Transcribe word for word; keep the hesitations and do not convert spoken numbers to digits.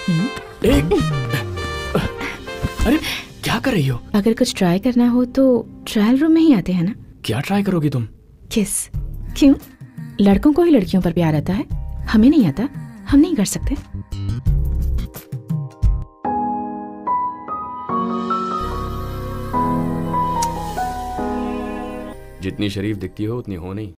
एक अरे क्या कर रही हो? अगर कुछ ट्राई करना हो तो ट्रायल रूम में ही आते हैं ना। क्या ट्राई करोगी तुम? किस? क्यों? लड़कों को ही लड़कियों पर प्यार आता है, हमें नहीं आता, हम नहीं कर सकते। जितनी शरीफ दिखती हो उतनी हो नहीं।